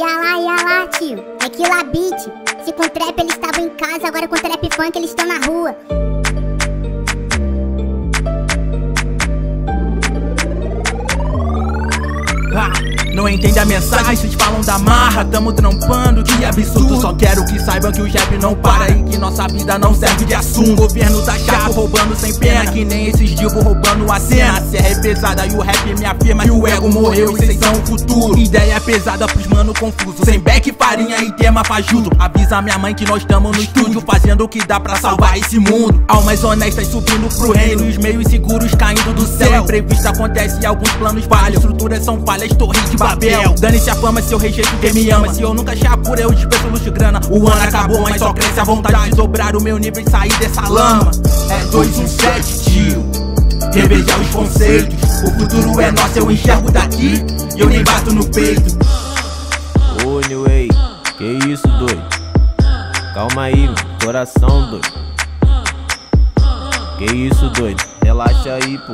Ia lá, tio. É Killa Beat. Se com trap eles estavam em casa, agora com trap funk eles estão na rua. Não entende a mensagem, vocês falam da marra, tamo trampando, que absurdo. Só quero que saibam que o rap não para e que nossa vida não serve de assunto. O governo tá chato, roubando sem pena, que nem esses divos roubando a cena. A serra é pesada e o rap me afirma que o ego morreu e vocês são o futuro. Ideia pesada pros mano confuso, sem beck, farinha e tema fajuto. Avisa minha mãe que nós tamo no estúdio, fazendo o que dá pra salvar esse mundo. Almas honestas subindo pro reino, os meios seguros caindo do céu. Imprevisto acontece e alguns planos falham, estruturas são falhas, torres de Babel. Dane-se a fama se eu rejeito quem me ama. Se eu nunca achar por eu dispenso luxo e grana. O ano acabou, mas só cresce a vontade de dobrar o meu nível e sair dessa lama. É 217, tio, reveja os conceitos. O futuro é nosso, eu enxergo daqui e eu nem bato no peito. Ô New Way, que isso, doido? Calma aí, meu coração, doido. Que isso, doido? Relaxa aí, pô.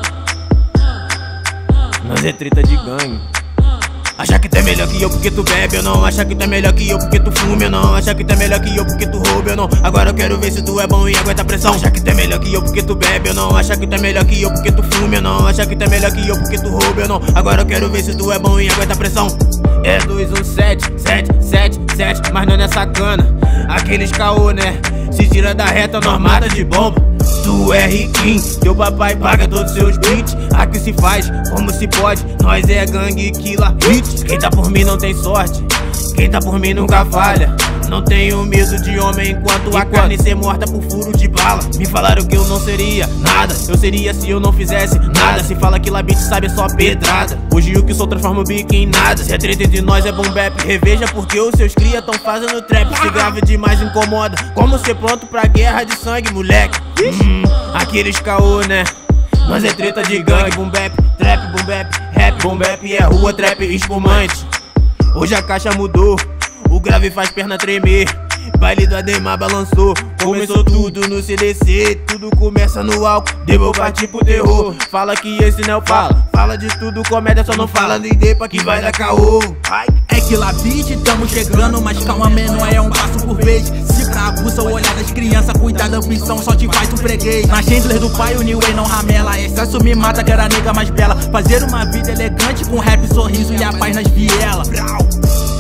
Nós é treta de gangue. Acha que tu é melhor que eu porque tu bebe ou não? Acha que tu é melhor que eu porque tu fume ou não? Acha que tu é melhor que eu porque tu rouba ou não? Agora eu quero ver se tu é bom e aguenta a pressão. Acha que tu é melhor que eu porque tu bebe ou não? Acha que tu é melhor que eu porque tu fume ou não? Acha que tu é melhor que eu porque tu rouba ou não? Agora eu quero ver se tu é bom e aguenta a pressão. É 217, 777, mas não é sacana. Aqueles caô, né? Se tira da reta normada de bomba. Tu é riquinho, teu papai paga todos seus beats. Aqui se faz como se pode, nós é gangue Killa Beat. Quem tá por mim não tem sorte, quem tá por mim nunca falha. Não tenho medo de homem enquanto a carne ser morta por furo de bala. Me falaram que eu não seria nada, eu seria se eu não fizesse nada. Se fala que Killa Beat sabe é só pedrada. Hoje o que sou transforma o bico em nada. Se a treta de nós é boom bap, reveja porque os seus cria tão fazendo trap. Se grave demais incomoda, como ser pronto pra guerra de sangue, moleque. Aqueles caô, né? Nós é treta de gangue, boom bap, trap, boom bap, rap, boom bap é rua, trap espumante. Hoje a caixa mudou, o grave faz perna tremer. Baile do Ademar balançou, começou tudo no CDC. Tudo começa no álcool, devo partir pro terror. Fala que esse não fala de tudo, comédia só não fala nem depa que vai dar caô. É Killa Beat, tamo chegando, mas calma menor, é um passo por vez. Se pra aguça o olhar das crianças, cuidar da ambição só te faz um freguês. Na Chandler do pai o New Way não ramela, excesso me mata que era a nega mais bela. Fazer uma vida elegante com rap, sorriso e a paz nas vielas.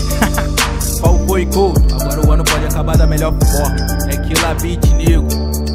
Qual foi, Couto? Agora o ano pode acabar da melhor forma. É Killa Beat, nego.